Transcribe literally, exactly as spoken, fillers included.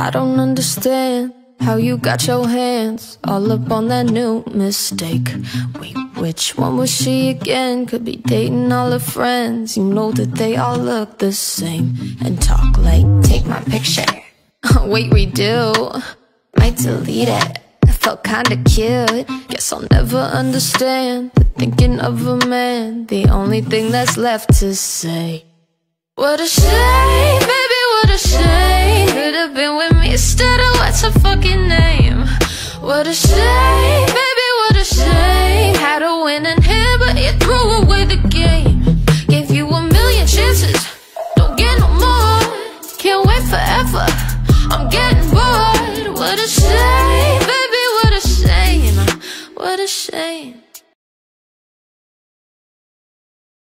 I don't understand how you got your hands all up on that new mistake. Wait, which one was she again? Could be dating all her friends. You know that they all look the same and talk like, take my picture. Wait, redo, might delete it. I felt kinda cute. Guess I'll never understand the thinking of a man. The only thing that's left to say, what a shame, baby, what a shame. Could've been with me instead of what's her fucking name. What a shame, baby, what a shame. Had a winning hand, but you threw away